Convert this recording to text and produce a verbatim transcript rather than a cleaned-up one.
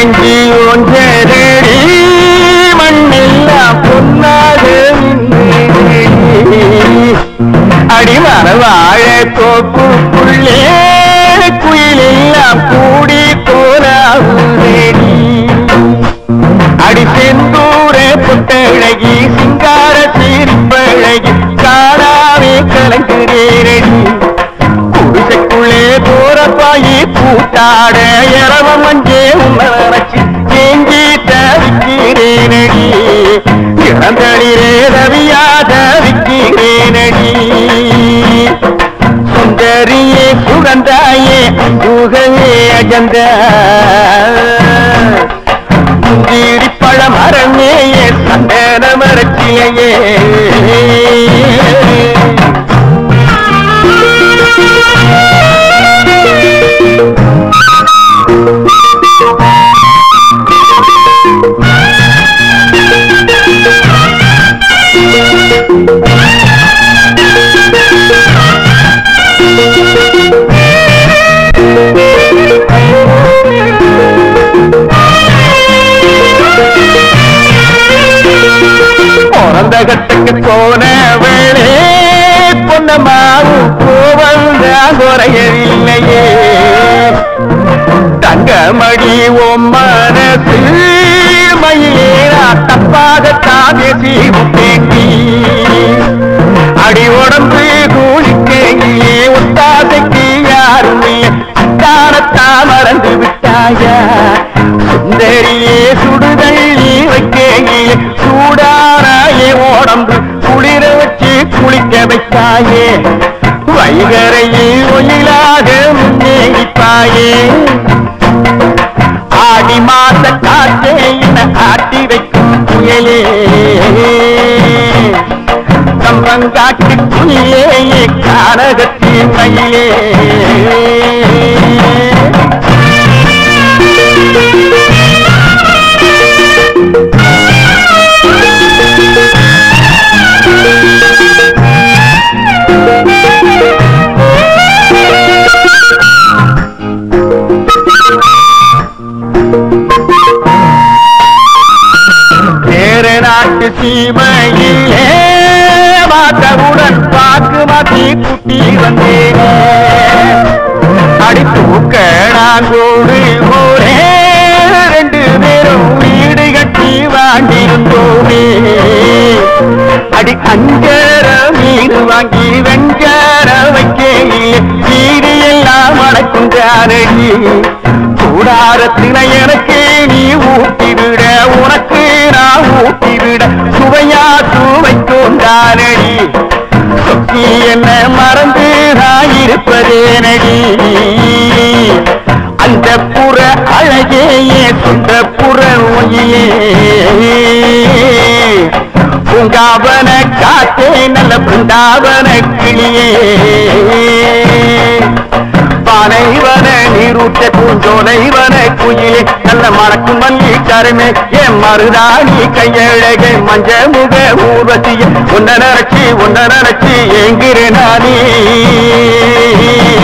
நெஞ்சி ஒன்றேடி மண்ணெல்லாம் பொன்னாக அடிமர வாழ தோப்புக்குள்ளே குயிலெல்லாம் கூடி போராடி அடி செந்தூர புட்டழகி சிங்கார சிரிப்பழகி காணாவே கலங்குறேரடி குடிசைக்குள்ளே போறப்பாயி கூட்டாட இரவ மஞ்சே உணர்ச்சி தேங்கி தவிக்கிறேனடி இறந்தளிரே ரவியா தவிக்கிறேனடி சுந்தரியே சுகந்தாயே அன்புகவே அஜந்த முந்திரி பழம் அரண்மையே சந்தன மரத்திலேயே பிறந்தகத்துக்கு போன வேளே பொன்னமாவும் போவந்த குறையவில்லையே தங்கமடி ஓம் மனசு மயிலேரா தப்பாகத்தான் பேசி விட்டேங்கி அடி உடம்பு கூலிக்கையே ஒத்தாசைக்கு யாருமே அத்தானத்தான் மறந்து விட்டாயா சுந்தரியே சுடுதள்ளி வைக்கையே சூடாராயே உடம்பு குளிர வச்சு குளிக்க வைத்தாயே வைகரையில் ஒயிலாக முன்னேறிப்பாயே ஆடி மாச காற்றே என ஆட்டி வைக்கும் புயலே கம்பங்காட்டு புயலே கானகத்தின் மயிலே நாட்டு சீமையிலே மாத்தவுடன் பாக்கு மாத்தி குட்டி வந்தேனே அடி தூக்க நாங்கோடு ஓரே ரெண்டு பேரும் வீடு கட்டி வாண்டிருந்தோமே அடி அஞ்சர மீன் வாங்கி வெஞ்சர வைக்கையிலே வீடு எல்லாம் அடக்குஞ்சாரடி கூடாரத்தின எனக்கு நீ ஊட்டிவிட உனக்கு நான் ஊட்டிவிட சுவையா சுவைக்கும் தானடி சொக்கி என்ன மறந்து நான் இருப்பதேனடி அந்த புற அழகேயே சொந்த புற ஒய்யே பூங்காவன காத்தே நல்ல பிருந்தாவன கிளியே பானைவன நீரூட்ட பூஞ்சோலைவன குயிலே நல்ல மணக்கும் மல்லி கருமே என் மருதாணி கையழகை மஞ்ச முக ஊர்வசிய உன்ன நினைச்சி உன்ன நினைச்சி எங்கிற நானே